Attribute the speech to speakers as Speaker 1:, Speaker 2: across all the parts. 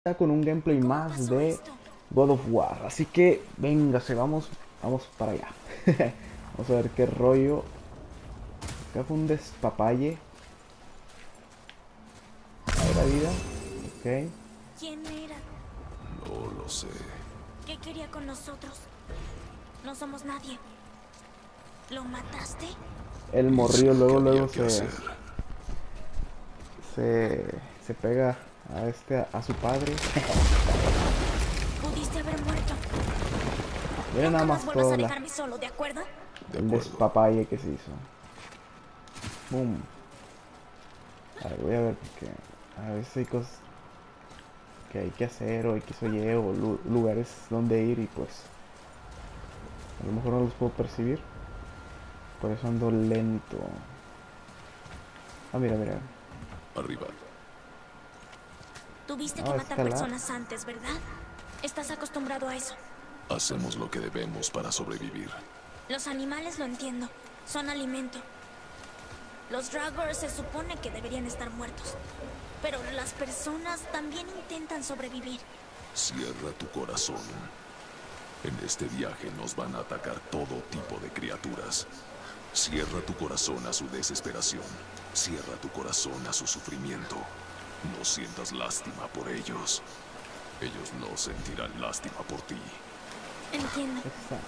Speaker 1: Con un gameplay más de God of War. Así que, véngase, vamos para allá. Vamos a ver qué rollo. Acá fue un despapalle. A la vida. Ok.
Speaker 2: ¿Quién era?
Speaker 3: No lo sé.
Speaker 2: ¿Qué quería con nosotros? No somos nadie. ¿Lo mataste?
Speaker 1: El morrillo luego
Speaker 3: Que hacer.
Speaker 1: se pega a su padre.
Speaker 2: Pudiste haber muerto.
Speaker 1: Mira nada más
Speaker 2: vuelvas
Speaker 1: todo
Speaker 2: a dejarme solo, ¿de acuerdo?
Speaker 1: el despapalle que se hizo. Boom. A ver, voy a ver porque a veces hay cosas que hay que hacer o X o Y o lugares donde ir y pues a lo mejor no los puedo percibir. Por eso ando lento. Ah, mira.
Speaker 3: Arriba.
Speaker 2: Tuviste que matar
Speaker 1: escalar.
Speaker 2: personas antes, ¿verdad? Estás acostumbrado a eso.
Speaker 3: Hacemos lo que debemos para sobrevivir.
Speaker 2: Los animales lo entiendo. Son alimento. Los Draugrs se supone que deberían estar muertos. Pero las personas también intentan sobrevivir.
Speaker 3: Cierra tu corazón. En este viaje nos van a atacar todo tipo de criaturas. Cierra tu corazón a su desesperación. Cierra tu corazón a su sufrimiento. No sientas lástima por ellos. Ellos no sentirán lástima por ti.
Speaker 2: Entiendo.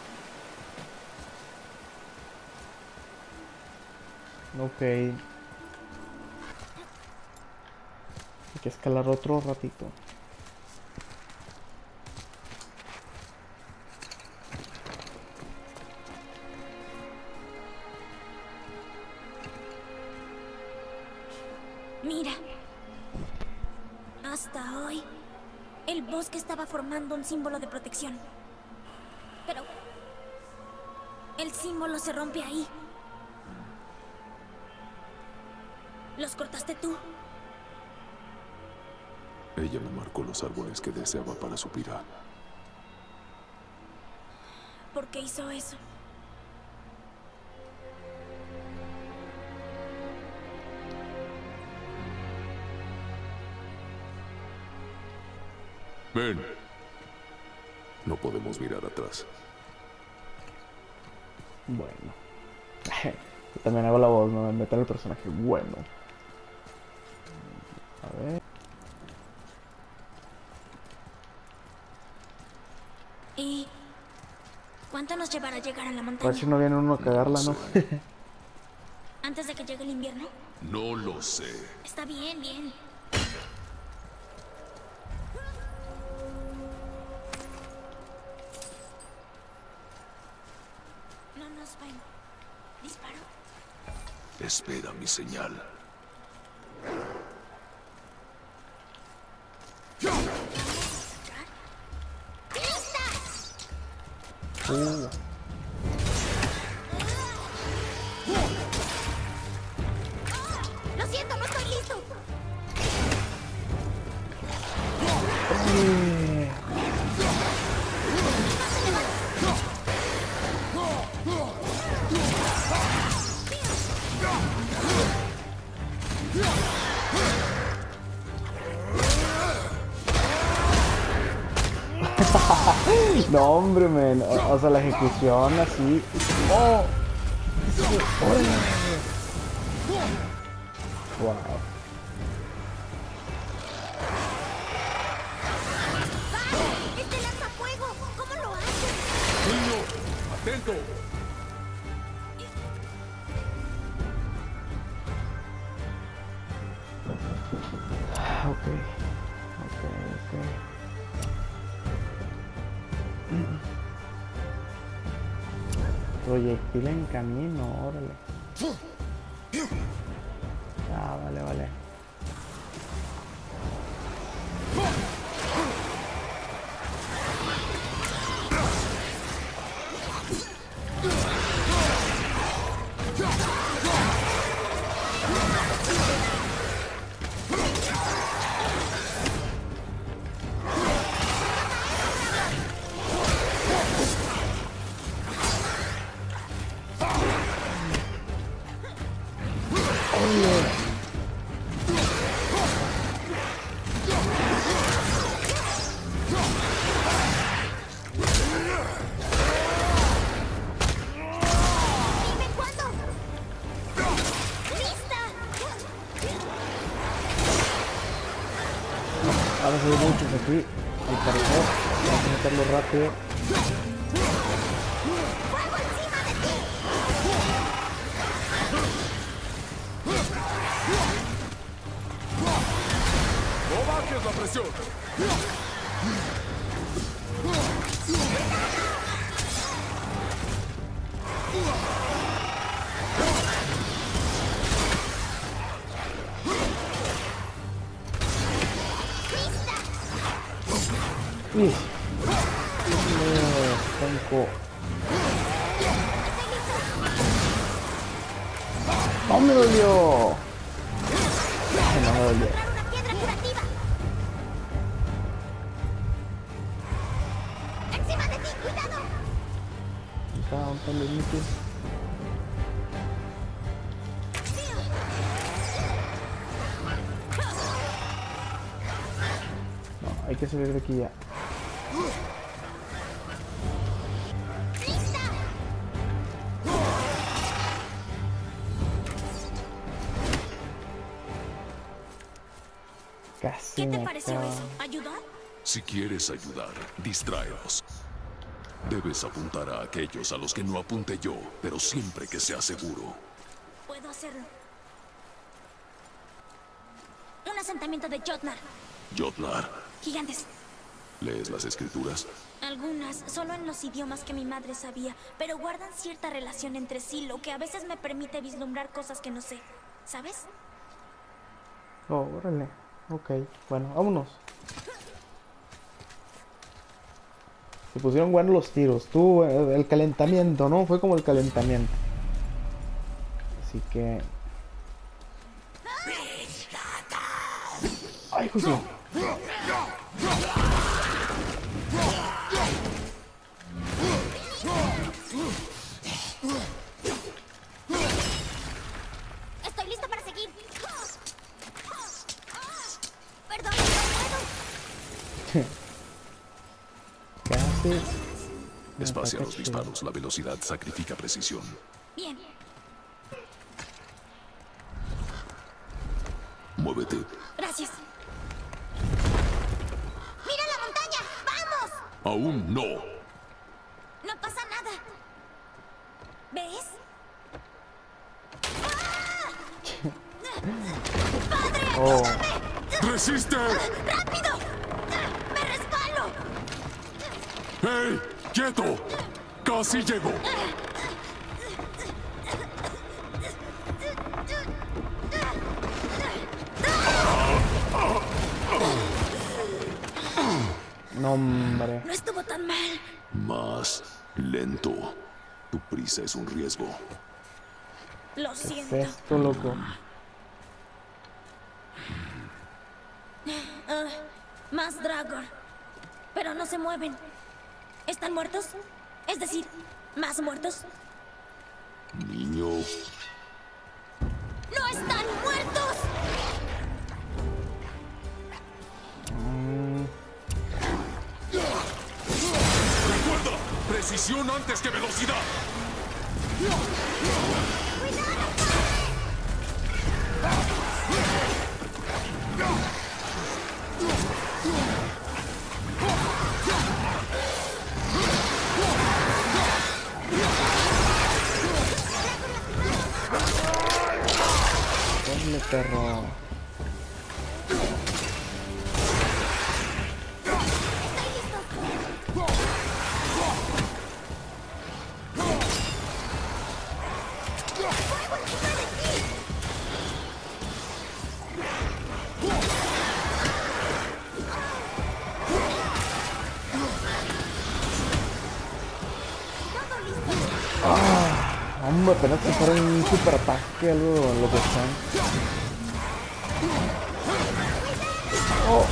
Speaker 1: Ok. Hay que escalar otro ratito.
Speaker 2: Mira. Hasta hoy, el bosque estaba formando un símbolo de protección. Pero el símbolo se rompe ahí. ¿Los cortaste tú?
Speaker 3: Ella me marcó los árboles que deseaba para su pira.
Speaker 2: ¿Por qué hizo eso?
Speaker 3: Ven. No podemos mirar atrás.
Speaker 1: Bueno. Yo también hago la voz, no me meto en el personaje. Bueno. A ver.
Speaker 2: ¿Y cuánto nos llevará a llegar a la
Speaker 1: A ver
Speaker 2: montaña?
Speaker 1: si no viene uno a cagarla, ¿no?
Speaker 2: ¿Antes de que llegue el invierno?
Speaker 3: No lo sé.
Speaker 2: Está bien, bien. No nos ven. ¿Disparo?
Speaker 3: Espera mi señal.
Speaker 2: ¡Lo siento, no estoy listo!
Speaker 1: No, hombre, men. O sea, la ejecución así. ¡Oh! Wow.
Speaker 2: ¡Este lanzafuego! ¿Cómo lo haces?
Speaker 3: ¡Niño! ¡Atento!
Speaker 1: Ok. Proyectil en camino, órale. Ah, vale. Van a salir muchos aquí, al parecer. Vamos a meterlo rápido.
Speaker 3: ¡No bajes la presión!
Speaker 1: ¡Uy! ¡Cinco! ¡No me dolió! No me dolió.
Speaker 2: Una piedra curativa. Encima de ti, cuidado.
Speaker 1: ¿Dónde están los límites? No, hay que salir de aquí ya. Casi
Speaker 2: ¿Qué te
Speaker 1: me
Speaker 2: pareció
Speaker 1: acaba.
Speaker 2: eso? ¿Ayudó?
Speaker 3: Si quieres ayudar, distráelos. Debes apuntar a aquellos a los que no apunte yo, pero siempre que sea seguro.
Speaker 2: Puedo hacerlo. Un asentamiento de Jotnar.
Speaker 3: Jotnar,
Speaker 2: Gigantes.
Speaker 3: ¿lees las escrituras?
Speaker 2: Algunas, solo en los idiomas que mi madre sabía, pero guardan cierta relación entre sí, lo que a veces me permite vislumbrar cosas que no sé. ¿Sabes?
Speaker 1: Oh, órale. Ok, bueno, vámonos. Se pusieron buenos los tiros. Tuvo el calentamiento, ¿no? Fue como el calentamiento. Así que... ¡Ay, José!
Speaker 2: Estoy listo para seguir. Perdón,
Speaker 1: ¿Qué haces?
Speaker 3: Espacia
Speaker 1: Ataca
Speaker 3: los
Speaker 1: chido.
Speaker 3: disparos, la velocidad sacrifica precisión.
Speaker 2: bien.
Speaker 3: Muévete.
Speaker 2: Gracias. ¡Mira la montaña! ¡Vamos!
Speaker 3: Aún no.
Speaker 2: No pasa nada. ¿Ves?
Speaker 1: Oh,
Speaker 3: ¡Resiste!
Speaker 2: ¡Rápido! ¡Me resbalo!
Speaker 3: ¡Hey! ¡Quieto! ¡Casi llego!
Speaker 1: no, hombre.
Speaker 2: No estuvo tan mal.
Speaker 3: Más lento. Tu prisa es un riesgo.
Speaker 2: Lo
Speaker 1: ¿Qué
Speaker 2: siento.
Speaker 1: es esto, loco?
Speaker 2: Más Dragor. Pero no se mueven. ¿Están muertos? Es decir, ¿más muertos?
Speaker 3: Niño.
Speaker 2: ¡No están muertos!
Speaker 3: ¡Recuerda! ¡Precisión antes que velocidad!
Speaker 1: Ponle, perro. Hombre, apenas te fueron un super ataque, algo lo que están. Oh.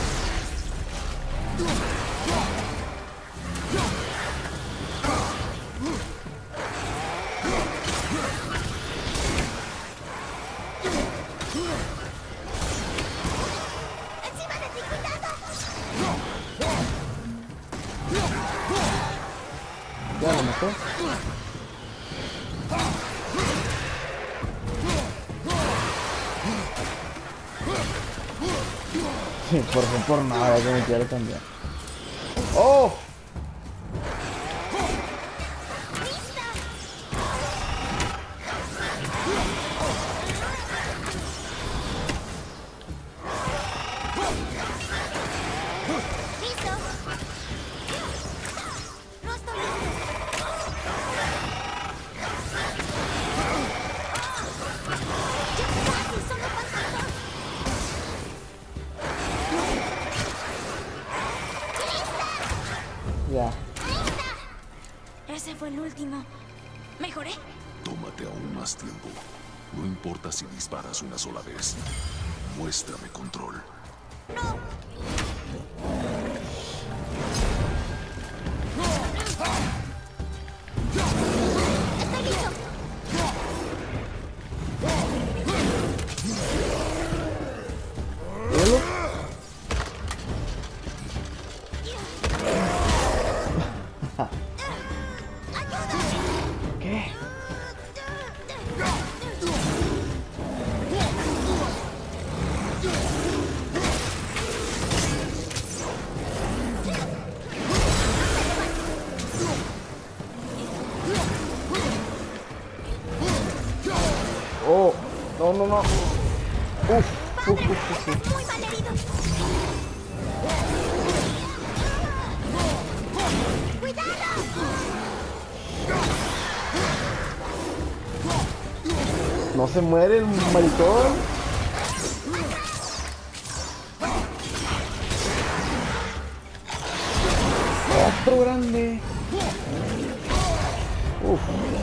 Speaker 2: ¡Encima de ti, cuidado!
Speaker 1: Ya lo mató. Sí, por nada que me quiero cambiar. ¡Oh!
Speaker 2: ¿Listo? No estoy listo. Ya casi, solo falta dos.
Speaker 1: Ya.
Speaker 2: Ese fue el último. ¿Mejoré?
Speaker 3: Tómate aún más tiempo. No importa si disparas una sola vez. Muéstrame control.
Speaker 2: Estoy listo.
Speaker 1: ¿Hielo? ¿Qué? Oh, no, no, no. Uf.
Speaker 2: Muy mal herido. ¡Cuidado!
Speaker 1: No se muere el maricón. Otro grande. Uf.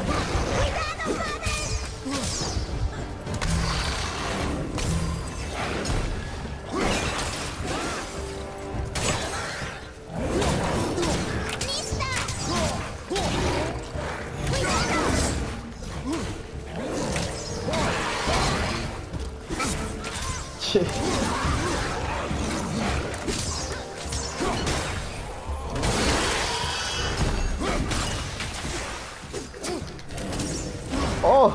Speaker 1: Che. Oh.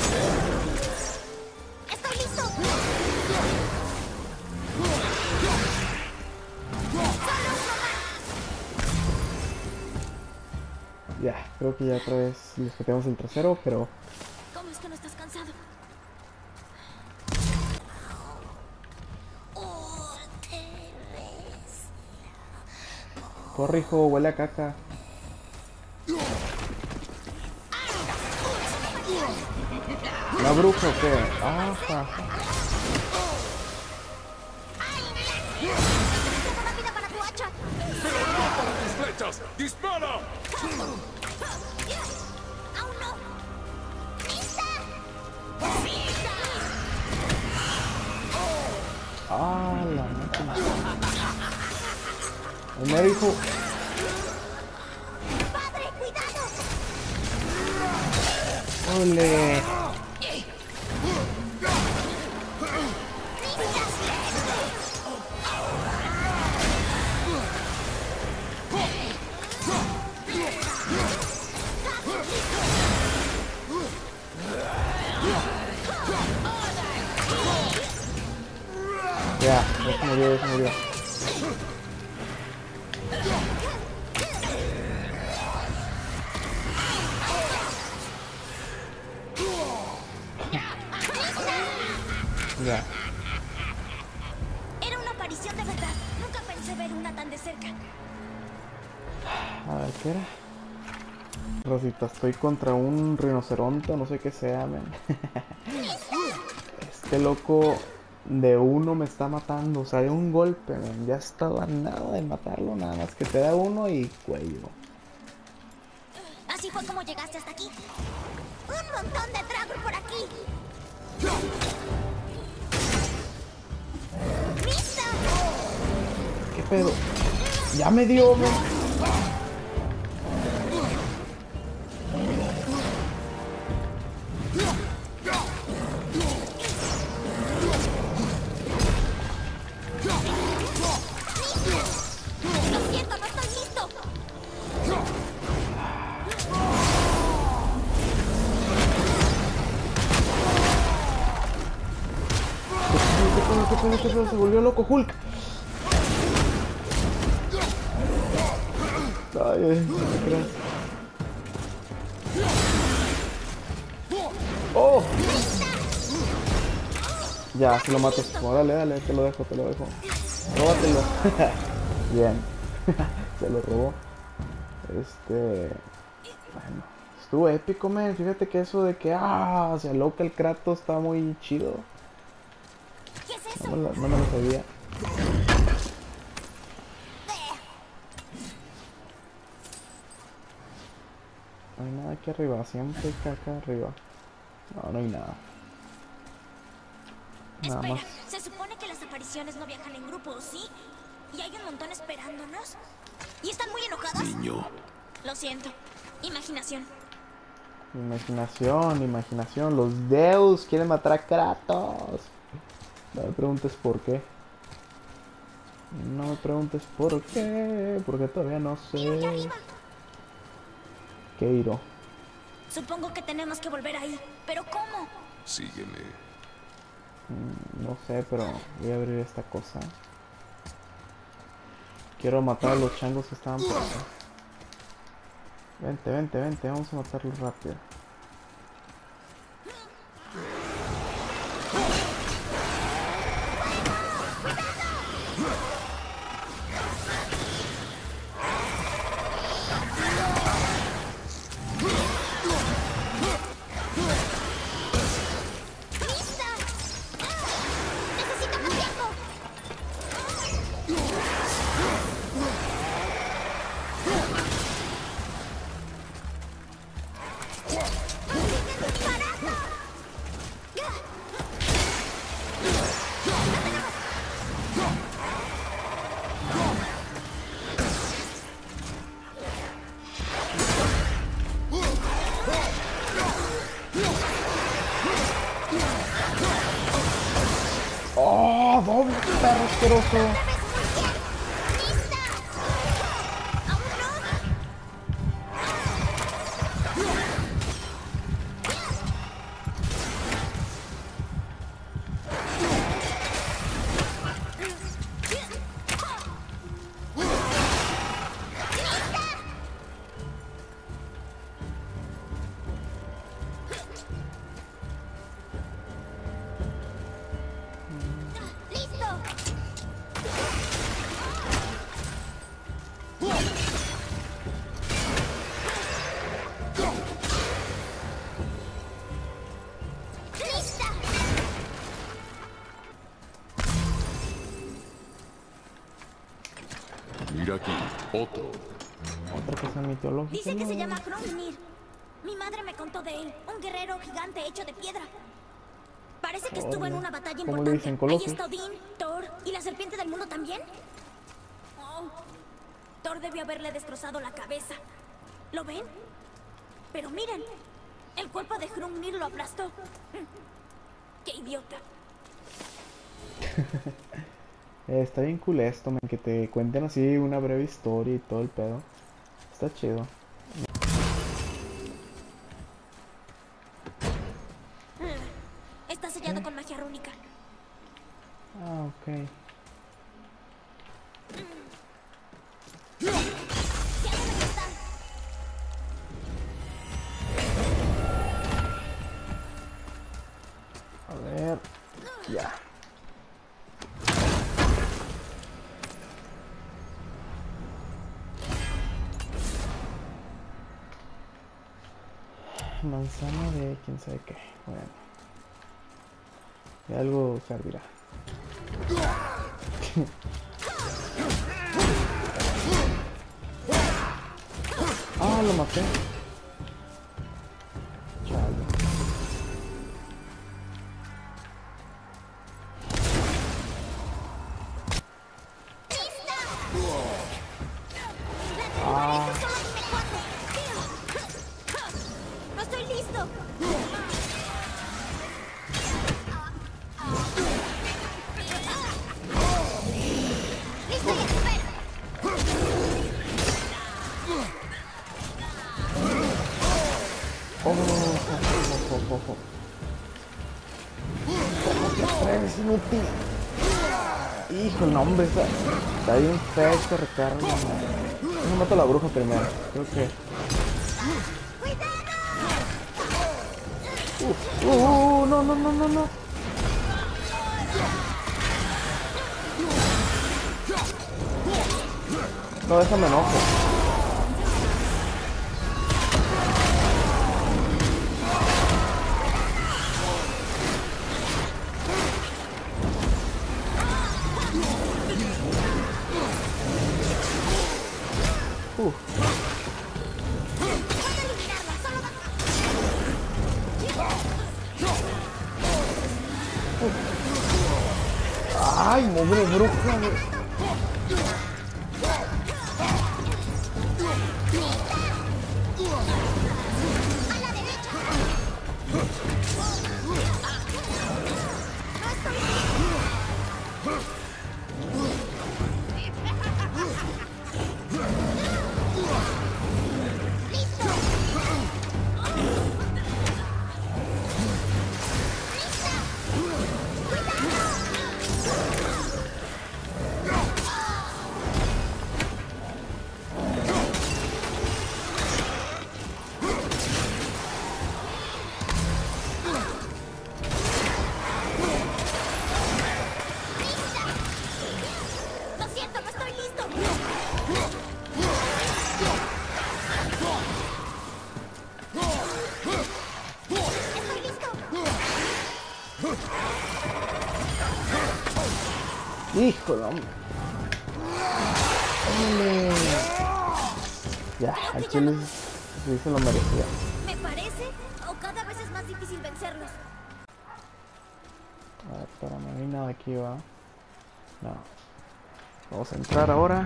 Speaker 2: Estoy listo.
Speaker 1: Ya, creo que ya otra vez les metemos el trasero, pero
Speaker 2: ¿Cómo es que no estás cansado?
Speaker 1: corrijo, huele a caca. ¿La bruja o qué? Ajá.
Speaker 2: ¡Rápida para tu hacha!
Speaker 3: ¡Tus flechas! ¡Dispara!
Speaker 2: ¡Aún no! ¡Lista!
Speaker 1: Ah, la máquina. El médico.
Speaker 2: ¡Padre, cuidado!
Speaker 1: Ole. Ya se murió, ya se murió. Ya.
Speaker 2: Era una aparición de verdad. Nunca pensé ver una tan de cerca.
Speaker 1: A ver, ¿qué era? Rosita, estoy contra un rinoceronte, no sé qué sea, men. Este loco de uno me está matando, o sea, de un golpe, men. Ya estaba a nada de matarlo, nada más que te da uno y cuello.
Speaker 2: Así fue como llegaste hasta aquí. Un montón de Dragor por aquí. ¡Lista!
Speaker 1: ¿Qué pedo? Ya me dio, men.
Speaker 2: Lo siento, no estoy listo.
Speaker 1: ¿Qué pedo? Se volvió loco Hulk. Ay, no te creas. ¡Oh! Ya, si lo mato. Oh, dale, dale, te lo dejo, te lo dejo. Róbatelo. Bien. Se lo robó. Bueno. Estuvo épico, man. Fíjate que eso de que, se aloca el Kratos está muy chido.
Speaker 2: ¿Qué es eso?
Speaker 1: No me lo sabía. No hay nada aquí arriba, siempre hay caca arriba. No, no hay nada. Nada
Speaker 2: Espera,
Speaker 1: más.
Speaker 2: se supone que las apariciones no viajan en grupo, ¿sí? Y hay un montón esperándonos. ¿Y están muy enojadas?
Speaker 3: Niño,
Speaker 2: Lo siento. Imaginación.
Speaker 1: Imaginación, imaginación. Los Deus quieren matar a Kratos. No me preguntes por qué. No me preguntes por qué. Porque todavía no
Speaker 2: ¡Mira allá
Speaker 1: sé.
Speaker 2: arriba!
Speaker 1: ¿Qué iró?
Speaker 2: Supongo que tenemos que volver ahí. ¿Pero cómo?
Speaker 3: sígueme.
Speaker 1: No sé, pero voy a abrir esta cosa. Quiero matar a los changos que estaban por acá. Vente, vente, vente. Vamos a matarlos rápido.
Speaker 2: ¡Lista! ¡Necesito más tiempo!
Speaker 1: ¡Oh! ¡Doble perro asqueroso!
Speaker 2: ¡Lista! ¿Aún no? ¡Listo! ¡Lista!
Speaker 3: Mira aquí, otro.
Speaker 1: Otra cosa mitológica.
Speaker 2: Dice que se
Speaker 1: ¿no?
Speaker 2: llama Hrungnir. Mi madre me contó de él, un guerrero gigante hecho de piedra. Parece que estuvo en
Speaker 1: Órale.
Speaker 2: una batalla
Speaker 1: ¿Cómo le
Speaker 2: importante.
Speaker 1: dicen,
Speaker 2: Ahí
Speaker 1: Colossus?
Speaker 2: está Odín, Thor y la serpiente del mundo también. Oh, Thor debió haberle destrozado la cabeza. ¿Lo ven? Pero miren, el cuerpo de Hrungnir lo aplastó. ¡Qué idiota!
Speaker 1: Está bien cool esto, man, que te cuenten así una breve historia y todo el pedo. Está chido.
Speaker 2: Está sellado con magia rúnica.
Speaker 1: Ah, ok.
Speaker 2: ¡Ya deben estar!
Speaker 1: A ver. Ya. Manzana de quién sabe qué. Bueno. De algo servirá. Ah, lo maté. Chale. Ah,
Speaker 2: ¡No estoy listo! ¡Listo y espera!
Speaker 1: oh. ¿Cómo te atreves, inútil? Hijo, no, hombre, está bien feo este recarga, man. No mato a la bruja primero. Creo que. No, no, no, no, no. No, déjame enojo. Ay, pobre bruja.
Speaker 2: Lo siento, no estoy listo. Estoy listo.
Speaker 1: Híjole, hombre. Hombre. Ya, al chile sí se lo merecía.
Speaker 2: ¿Me parece? ¿O cada vez es más difícil vencerlos?
Speaker 1: A ver, espérame, no hay nada aquí, va. No. Vamos a entrar ahora.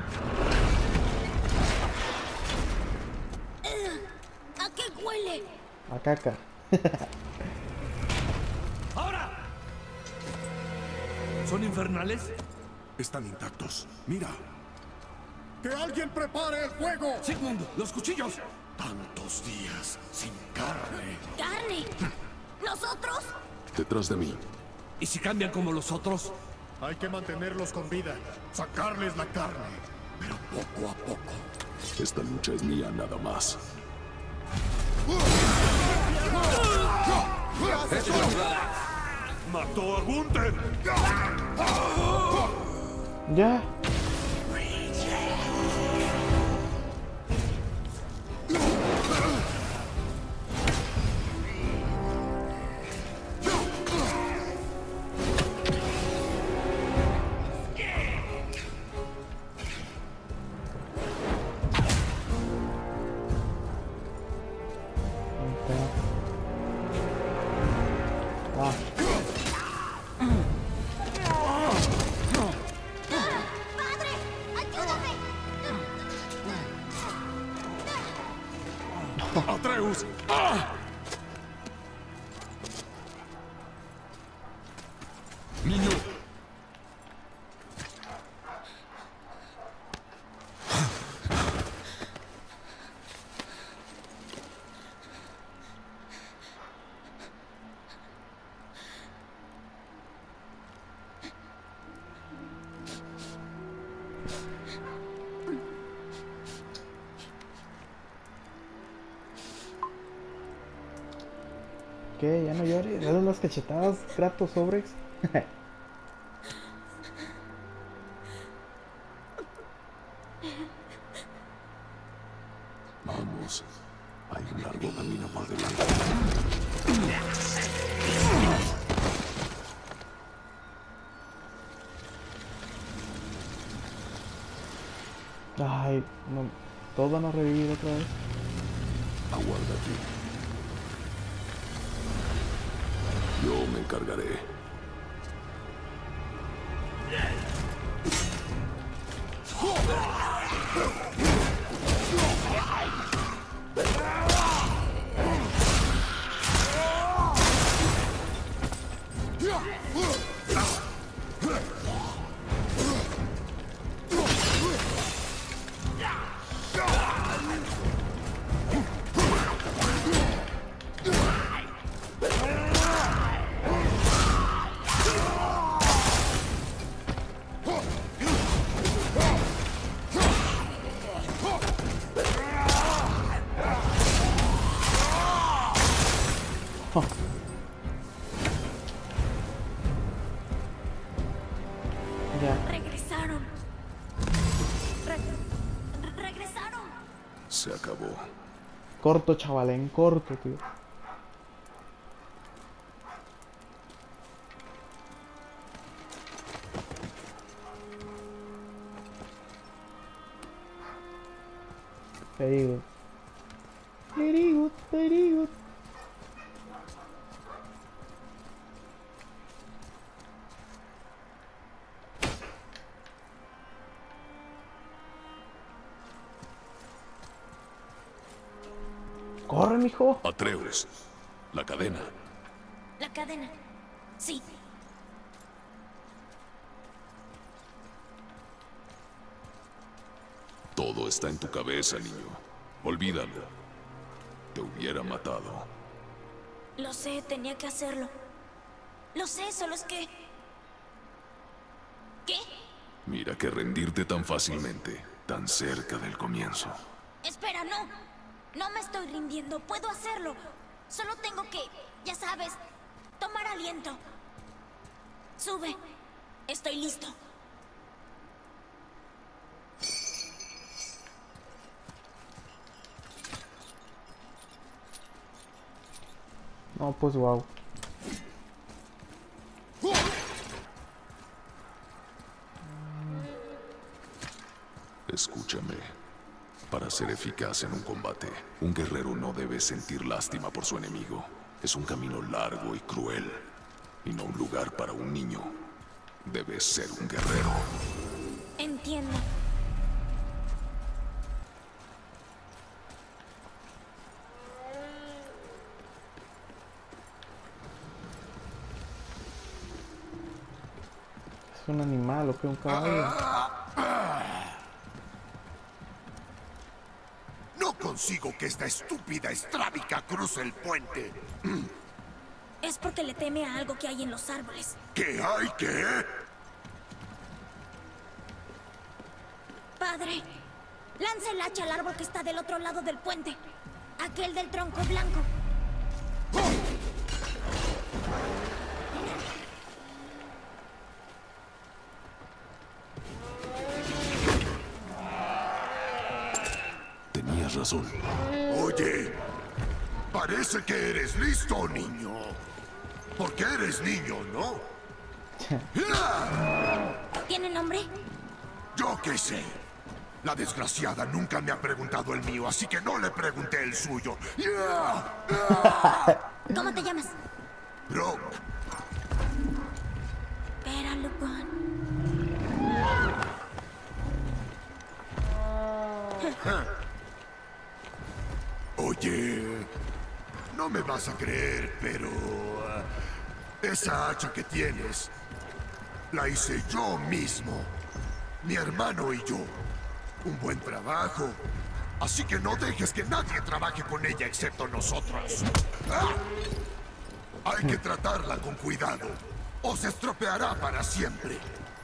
Speaker 2: ¿A qué huele?
Speaker 1: A caca.
Speaker 4: ¡Ahora! ¿Son infernales?
Speaker 3: Están intactos. Mira.
Speaker 5: ¡Que alguien prepare el fuego!
Speaker 4: Sigmund, los cuchillos.
Speaker 3: Tantos días sin carne.
Speaker 2: ¿Carne? ¿Nosotros?
Speaker 3: Detrás de mí.
Speaker 4: ¿Y si cambian como los otros?
Speaker 5: Hay que mantenerlos con vida, sacarles la carne.
Speaker 3: Pero poco a poco. Esta lucha es mía nada más.
Speaker 5: ¡Mató a Gunther!
Speaker 1: Ya.
Speaker 2: ¡Padre! ¡Ayúdame!
Speaker 3: ¡Atreus! ¡Niño!
Speaker 1: ¿Qué? Ya no llores. Dale las cachetadas, Kratos, sobres.
Speaker 3: Vamos. Hay un largo camino por delante.
Speaker 1: Ay, no. Todos van a revivir otra vez.
Speaker 3: Aguarda aquí. Yo me encargaré. Se acabó.
Speaker 1: Corto, chaval, en corto, tío. Very good. Very good, very good. Corre, mijo.
Speaker 3: Atreus, la cadena.
Speaker 2: La cadena. Sí.
Speaker 3: Todo está en tu cabeza, niño. Olvídalo. Te hubiera matado.
Speaker 2: Lo sé, tenía que hacerlo. Lo sé, solo es que... ¿Qué?
Speaker 3: Mira que rendirte tan fácilmente, tan cerca del comienzo.
Speaker 2: Espera, no. No me estoy rindiendo. Puedo hacerlo. Solo tengo que, ya sabes, tomar aliento. Sube. Estoy listo.
Speaker 1: No, pues wow.
Speaker 3: Escúchame. Para ser eficaz en un combate, un guerrero no debe sentir lástima por su enemigo. Es un camino largo y cruel, y no un lugar para un niño. Debes ser un guerrero.
Speaker 2: Entiendo.
Speaker 1: ¿Es un animal o qué? ¿Un caballo?
Speaker 5: No consigo que esta estúpida estrábica cruce el puente.
Speaker 2: Es porque le teme a algo que hay en los árboles.
Speaker 5: ¿Qué hay qué?
Speaker 2: Padre, lance el hacha al árbol que está del otro lado del puente. Aquel del tronco blanco.
Speaker 3: Tenías razón.
Speaker 5: Oye, parece que eres listo, niño. Porque eres niño, ¿no?
Speaker 2: ¿Tiene nombre?
Speaker 5: Yo qué sé. La desgraciada nunca me ha preguntado el mío, así que no le pregunté el suyo.
Speaker 2: ¿Cómo te llamas?
Speaker 5: Brock,
Speaker 2: Espera, Lupin.
Speaker 5: oye, no me vas a creer, pero esa hacha que tienes la hice yo mismo, mi hermano y yo. Un buen trabajo. Así que no dejes que nadie trabaje con ella excepto nosotros. ¡Ah! Hay que tratarla con cuidado, o se estropeará para siempre.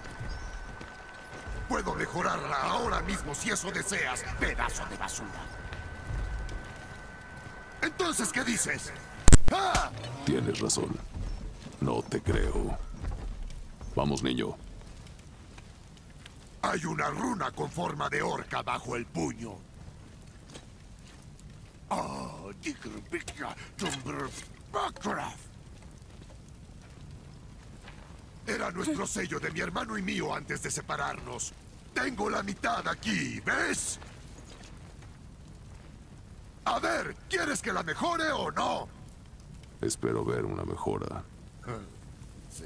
Speaker 5: Puedo mejorarla ahora mismo si eso deseas, pedazo de basura. Entonces, ¿qué dices? ¡Ah!
Speaker 3: Tienes razón. No te creo. Vamos, niño.
Speaker 5: Hay una runa con forma de orca bajo el puño. Era nuestro sello de mi hermano y mío antes de separarnos. Tengo la mitad aquí, ¿ves? A ver, ¿quieres que la mejore o no?
Speaker 3: Espero ver una mejora.
Speaker 5: Sí.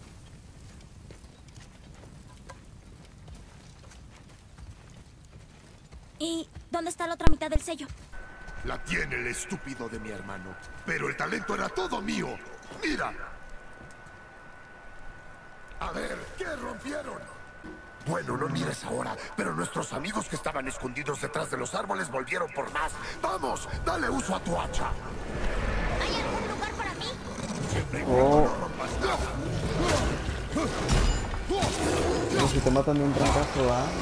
Speaker 2: ¿Y dónde está la otra mitad del sello?
Speaker 5: La tiene el estúpido de mi hermano. Pero el talento era todo mío. ¡Mira! A ver, ¿qué rompieron? Bueno, no mires ahora, pero nuestros amigos que estaban escondidos detrás de los árboles volvieron por más. ¡Vamos! ¡Dale uso a tu hacha!
Speaker 2: ¿Hay algún lugar para mí?
Speaker 5: Siempre y cuando no rompas nada.
Speaker 1: Pero si te matan de un trancazo, ¿ah?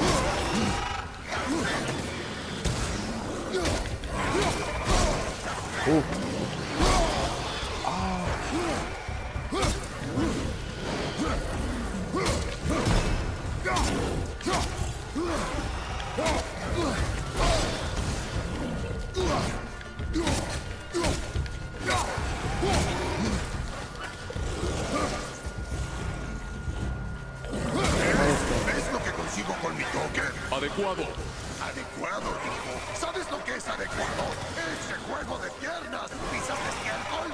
Speaker 5: Ecuador, ese juego de piernas. ¿Pisas estiércol?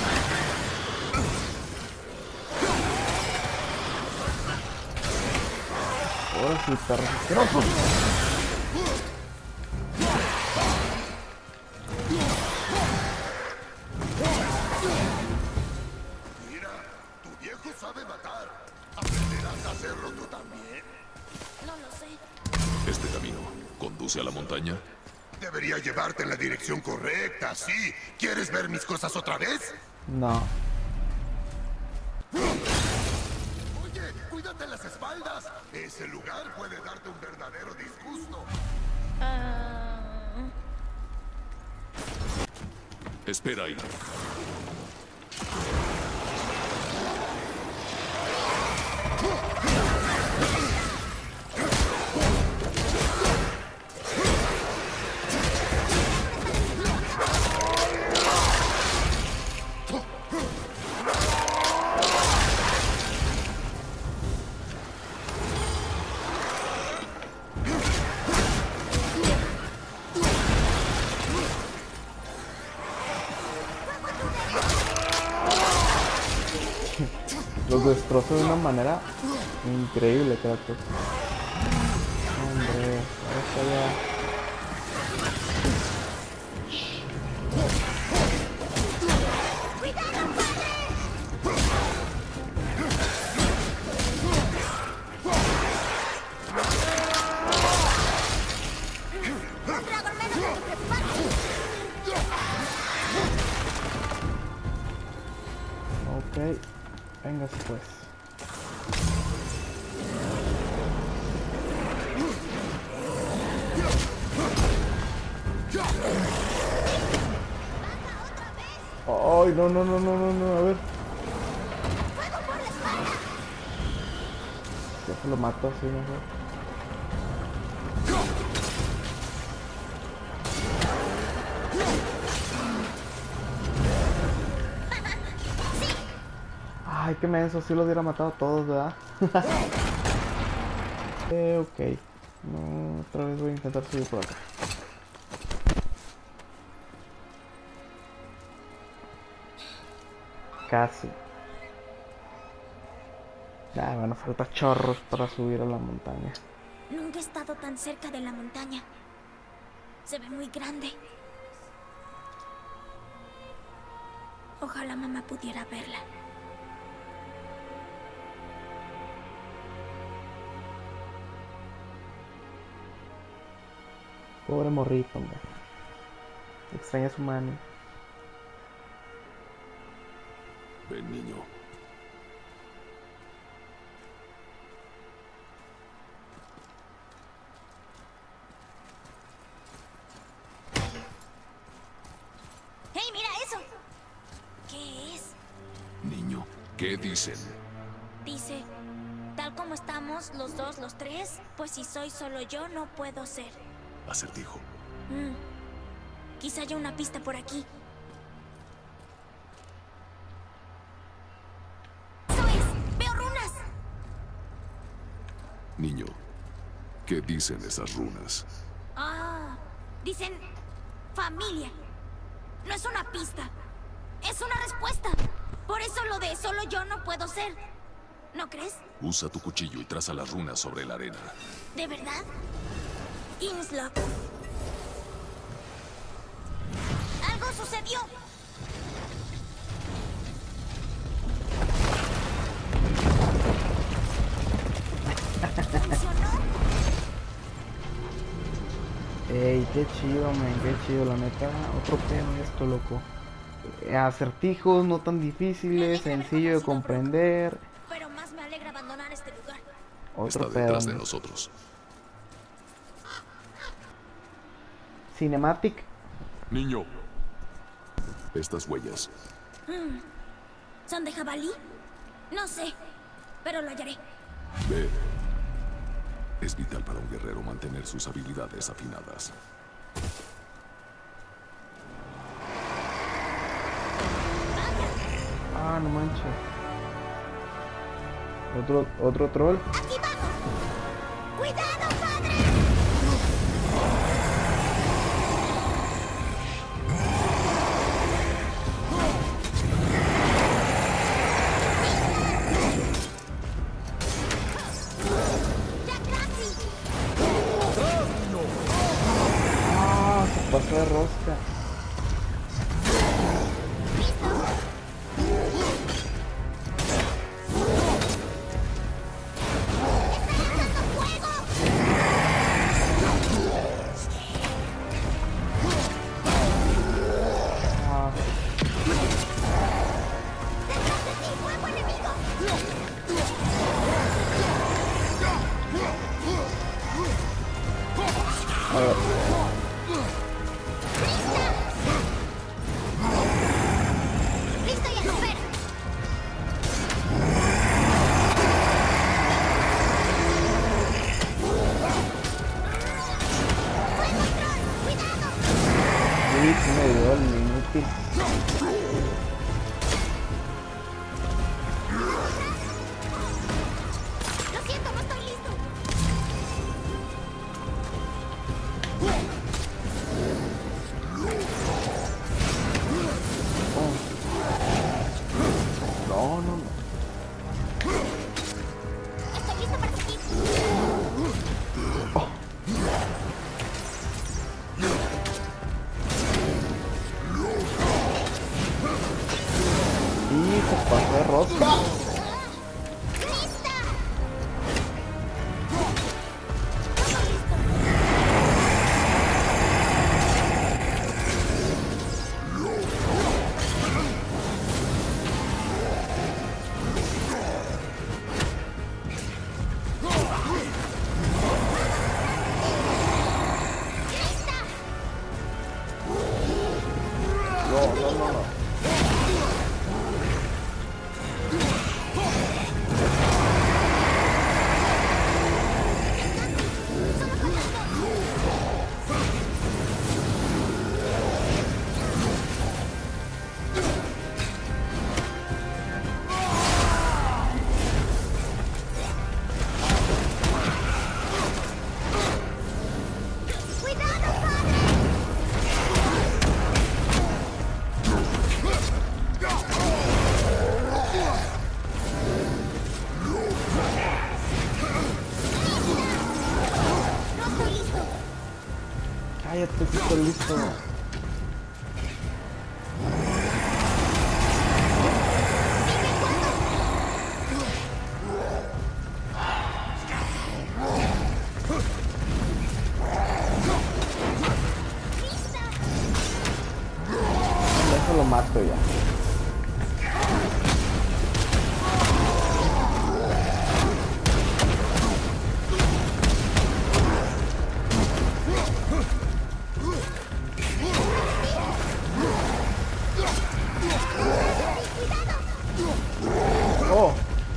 Speaker 1: Ahora sí, perros asquerosos.
Speaker 5: Mira, tu viejo sabe matar. ¿Aprenderás a hacerlo tú también?
Speaker 2: No lo sé.
Speaker 3: Este camino conduce a la montaña.
Speaker 5: Debería llevarte en la dirección correcta, sí. ¿Quieres ver mis cosas otra vez?
Speaker 1: No.
Speaker 5: Oye, cuídate las espaldas. Ese lugar puede darte un verdadero disgusto.
Speaker 3: Espera ahí.
Speaker 1: Los destrozo de una manera increíble, Kratos. Hombre, ahora está ya.
Speaker 2: Dragon, menos de tu preocupación.
Speaker 1: Ok, venga pues. Ay, no, no, no, no, no, no, a ver. Ya se lo mato así mejor. Ay, qué menso, si los hubiera matado a todos, ¿verdad? Ok. No, otra vez voy a intentar subir por acá. Casi. Ya, bueno, falta chorros para subir a la montaña.
Speaker 2: Nunca he estado tan cerca de la montaña. Se ve muy grande. Ojalá mamá pudiera verla.
Speaker 1: Pobre morrito, hombre. Extraña a su mano.
Speaker 3: Ven, niño.
Speaker 2: ¡Hey, mira eso! ¿Qué es?
Speaker 3: Niño, ¿qué dicen?
Speaker 2: Dice, tal como estamos, los dos, los tres, pues si soy solo yo, no puedo ser.
Speaker 3: Acertijo.
Speaker 2: Quizá haya una pista por aquí. ¡Eso es! ¡Veo runas!
Speaker 3: Niño, ¿qué dicen esas runas?
Speaker 2: Ah, dicen familia. No es una pista. Es una respuesta. Por eso lo de solo yo no puedo ser. ¿No crees?
Speaker 3: Usa tu cuchillo y traza las runas sobre la arena.
Speaker 2: ¿De verdad? Innslock. ¡Algo sucedió! ¿Funcionó?
Speaker 1: Ey, qué chido, man, qué chido, la neta. Otro pedo esto, loco. Acertijos no tan difíciles, sencillo de comprender.
Speaker 2: Pero más me alegra abandonar este lugar.
Speaker 3: Está
Speaker 1: Otro pedo.
Speaker 3: detrás de
Speaker 1: man.
Speaker 3: nosotros.
Speaker 1: Cinematic.
Speaker 3: Niño. Estas huellas.
Speaker 2: ¿Son de jabalí? No sé, pero lo hallaré.
Speaker 3: Ve. Es vital para un guerrero mantener sus habilidades afinadas.
Speaker 1: Ah, no manches. Otro troll.
Speaker 2: ¡Aquí vamos! ¡Cuidado, padre!
Speaker 1: pasó de rosca. A ver.
Speaker 2: ¡Listo y a romper!
Speaker 1: Sí, sí me dio el inútil.
Speaker 2: Lo siento, no estoy listo.
Speaker 1: No, no, no.
Speaker 2: Estoy listo para seguir.
Speaker 1: Y se pasó de rosca.
Speaker 2: ¡Lista!
Speaker 1: No, no, no, no.
Speaker 2: ¡Cuidado, padre! No estoy listo.
Speaker 1: Cállate, sí estoy listo. Eso lo mato ya. Oh.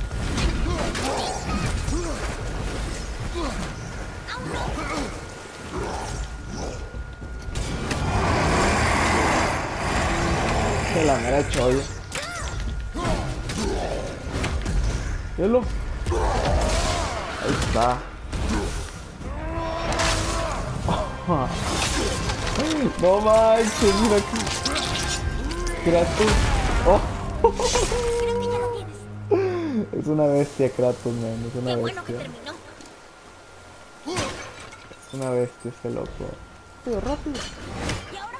Speaker 1: Que la mera cholla. Velo. Ahí está. No manches, mira aquí. Kratos. Oh.
Speaker 2: Creo que ya lo tienes.
Speaker 1: Es una bestia, Kratos, man. Es una
Speaker 2: Qué bueno que
Speaker 1: bestia.
Speaker 2: terminó.
Speaker 1: Es una bestia este loco. Rápido, rápido.
Speaker 2: ¿Y ahora?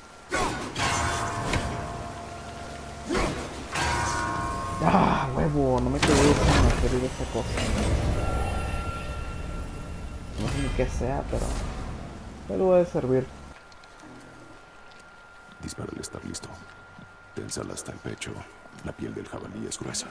Speaker 1: Ah, huevo, no me quedé sin hacer esta cosa. No sé ni qué sea, pero algo debe servir.
Speaker 3: Dispara al estar listo. Ténsala hasta el pecho. La piel del jabalí es gruesa.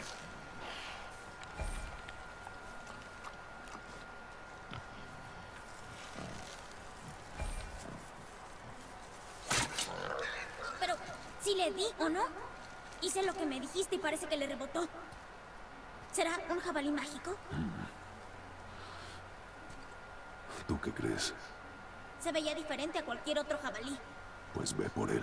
Speaker 2: Pero, ¿si le di o no? Hice lo que me dijiste y parece que le rebotó. ¿Será un jabalí mágico?
Speaker 3: ¿Tú qué crees?
Speaker 2: Se veía diferente a cualquier otro jabalí.
Speaker 3: Pues ve por él.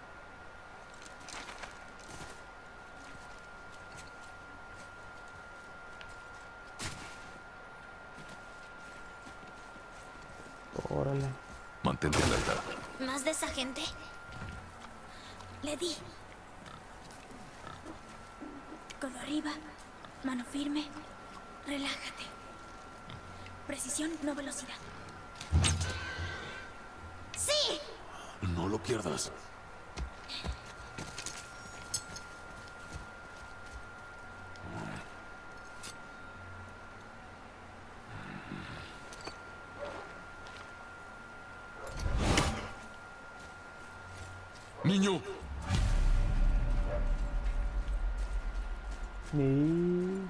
Speaker 1: Órale.
Speaker 3: Mantente alerta.
Speaker 2: ¿Más de esa gente? Le di. Codo arriba, mano firme. Relájate. Precisión, no velocidad. ¡Sí!
Speaker 3: No lo pierdas. Niño.
Speaker 1: Y...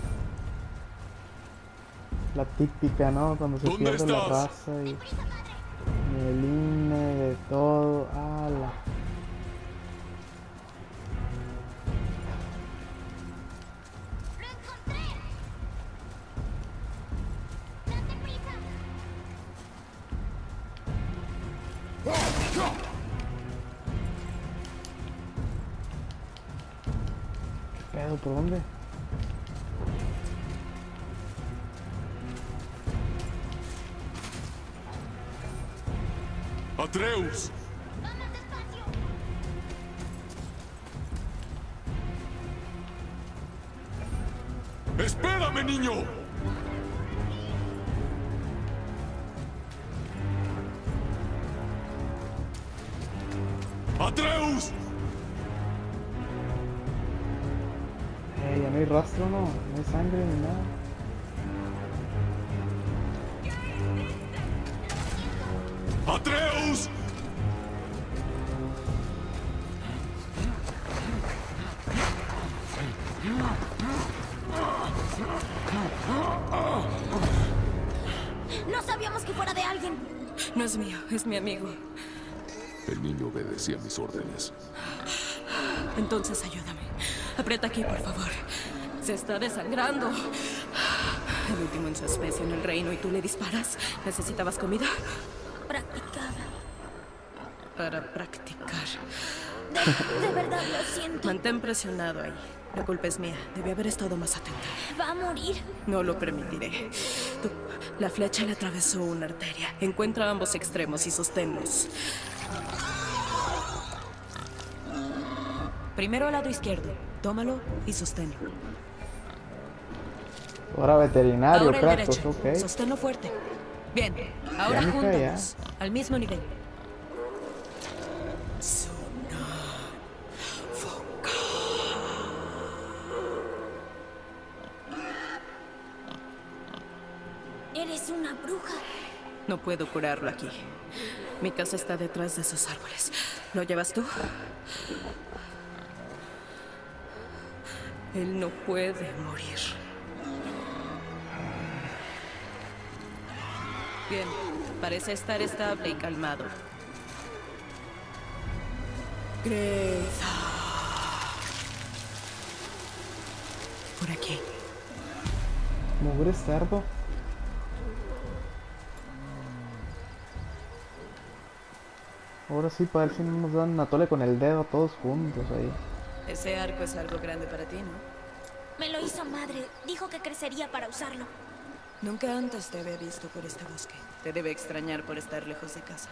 Speaker 1: la típica, ¿no? Cuando se
Speaker 3: ¿Dónde
Speaker 1: pierde la
Speaker 3: estás?
Speaker 1: raza y... ni el INE, de todo. ¡Hala!
Speaker 2: ¡Lo encontré! ¡Date prisa!
Speaker 1: ¿Qué pedo? ¿Por dónde?
Speaker 3: Atreus.
Speaker 2: ¡Va más despacio!
Speaker 3: Espérame, niño. Atreus.
Speaker 1: Ya no hay rastro, ¿no? No hay sangre ni nada.
Speaker 3: Atreus.
Speaker 2: No sabíamos que fuera de alguien.
Speaker 6: No es mío, es mi amigo.
Speaker 3: El niño obedecía mis órdenes.
Speaker 6: Entonces ayúdame. Aprieta aquí, por favor. Se está desangrando. El último en su especie en el reino y tú le disparas. ¿Necesitabas comida?
Speaker 2: Practicaba.
Speaker 6: Para practicar.
Speaker 2: De verdad lo siento.
Speaker 6: Mantén presionado ahí. La culpa es mía. Debí haber estado más atenta.
Speaker 2: Va a morir.
Speaker 6: No lo permitiré. Tú, la flecha le atravesó una arteria. Encuentra ambos extremos y sosténlos. Primero al lado izquierdo. Tómalo y sosténlo.
Speaker 1: Ahora veterinario,
Speaker 6: Ahora el
Speaker 1: Kratos,
Speaker 6: derecho.
Speaker 1: ok.
Speaker 6: Sosténlo fuerte. Bien. Ahora
Speaker 1: mija,
Speaker 6: juntos. Al mismo nivel.
Speaker 2: Eres una bruja.
Speaker 6: No puedo curarlo aquí. Mi casa está detrás de esos árboles. ¿Lo llevas tú? Él no puede morir. Bien, parece estar estable y calmado. Greza. Por aquí.
Speaker 1: Mugre cerdo. Ahora sí, para ver si no nos dan atole con el dedo todos juntos ahí.
Speaker 6: Ese arco es algo grande para ti, ¿no?
Speaker 2: Me lo hizo madre. Dijo que crecería para usarlo.
Speaker 6: Nunca antes te había visto por este bosque. Te debe extrañar por estar lejos de casa.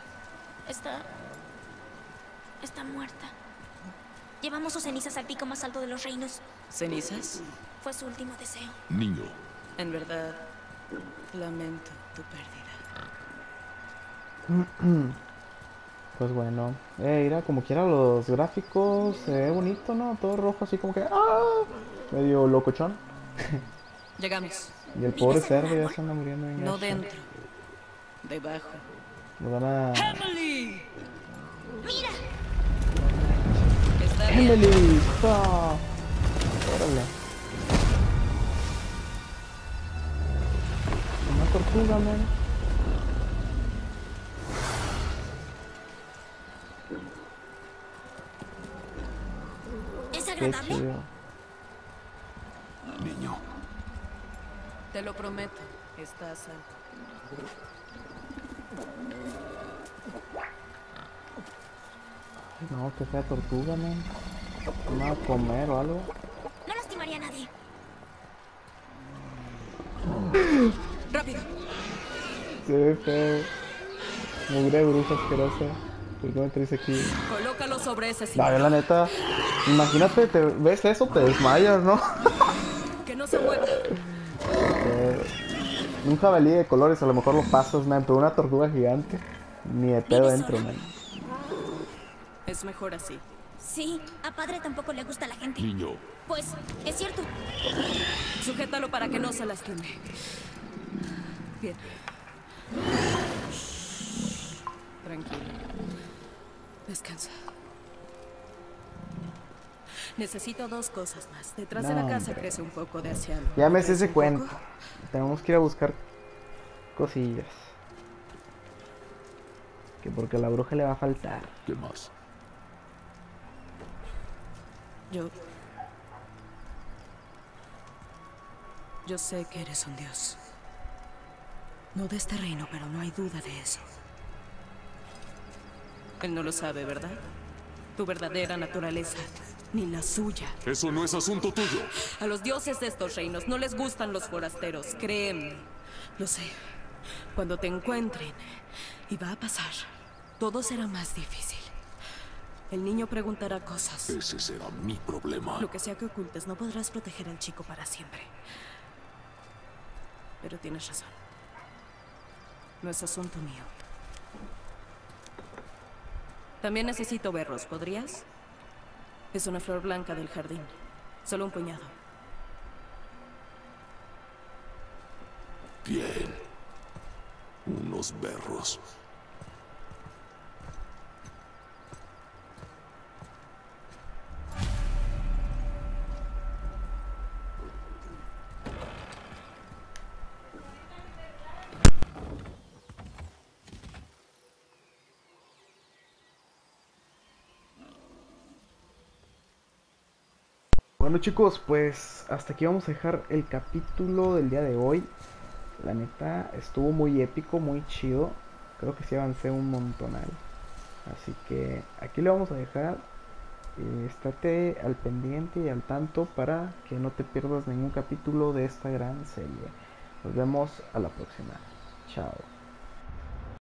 Speaker 2: Está muerta. Llevamos sus cenizas al pico más alto de los reinos.
Speaker 6: ¿Cenizas?
Speaker 2: Fue su último deseo.
Speaker 3: Niño.
Speaker 6: En verdad, lamento tu pérdida.
Speaker 1: Pues bueno, mira, como quiera los gráficos, se ve bonito, ¿no? Todo rojo así como que, ¡ah! Medio locochón.
Speaker 6: Llegamos.
Speaker 1: Y el pobre cerdo ya se anda muriendo bien
Speaker 6: No
Speaker 1: gacho.
Speaker 6: dentro. Debajo.
Speaker 1: Lo van a...
Speaker 6: ¡Emily!
Speaker 2: ¡Mira!
Speaker 6: Está bien.
Speaker 1: ¡Emily! ¡Ah! Órale. Una tortuga, man.
Speaker 2: ¿Es
Speaker 1: Qué
Speaker 2: agradable?
Speaker 1: chido.
Speaker 3: Niño.
Speaker 6: Te lo prometo. Está a salvo.
Speaker 1: Ay, no, qué fea tortuga, man. ¿Me va a comer o algo?
Speaker 2: No lastimaría a nadie.
Speaker 6: ¡Rápido!
Speaker 1: Se ve feo. Mugre bruja asquerosa. ¿Por qué me traes aquí?
Speaker 6: Colócalo sobre ese
Speaker 1: No,
Speaker 6: sitio.
Speaker 1: yo la neta, imagínate, te ves eso, te desmayas, ¿no?
Speaker 6: Que no se mueva.
Speaker 1: Un jabalí de colores a lo mejor lo pasas, man, pero una tortuga gigante, ni de pedo
Speaker 2: ¿Vives
Speaker 1: dentro,
Speaker 2: sola?
Speaker 1: man.
Speaker 6: Es mejor así.
Speaker 2: Sí, a padre tampoco le gusta la gente.
Speaker 3: Niño,
Speaker 2: Pues, es cierto.
Speaker 6: Sujétalo para que no se lastime. Bien. Tranquilo. Descansa. Necesito 2 cosas más. Detrás de la
Speaker 1: No,
Speaker 6: casa
Speaker 1: hombre.
Speaker 6: crece un poco de aciano.
Speaker 1: Ya me sé
Speaker 6: ¿Crece
Speaker 1: ese
Speaker 6: un
Speaker 1: cuento.
Speaker 6: poco?
Speaker 1: Tenemos que ir a buscar cosillas. Que porque a la bruja le va a faltar.
Speaker 3: ¿qué más?
Speaker 6: Yo sé que eres un dios. No de este reino, pero no hay duda de eso. Él no lo sabe, ¿verdad? Tu verdadera naturaleza, ni la suya.
Speaker 3: Eso no es asunto tuyo.
Speaker 6: A los dioses de estos reinos no les gustan los forasteros, créeme. Lo sé. Cuando te encuentren, y va a pasar, todo será más difícil. El niño preguntará cosas.
Speaker 3: Ese será mi problema.
Speaker 6: Lo que sea que ocultes, no podrás proteger al chico para siempre. Pero tienes razón. No es asunto mío. También necesito berros, ¿podrías? Es una flor blanca del jardín. Solo un puñado.
Speaker 3: Bien. Unos berros.
Speaker 1: Bueno chicos, pues hasta aquí vamos a dejar el capítulo del día de hoy. La neta estuvo muy épico, muy chido. Creo que sí avancé un montonal. Así que aquí le vamos a dejar. Estate al pendiente y al tanto para que no te pierdas ningún capítulo de esta gran serie. Nos vemos a la próxima. Chao.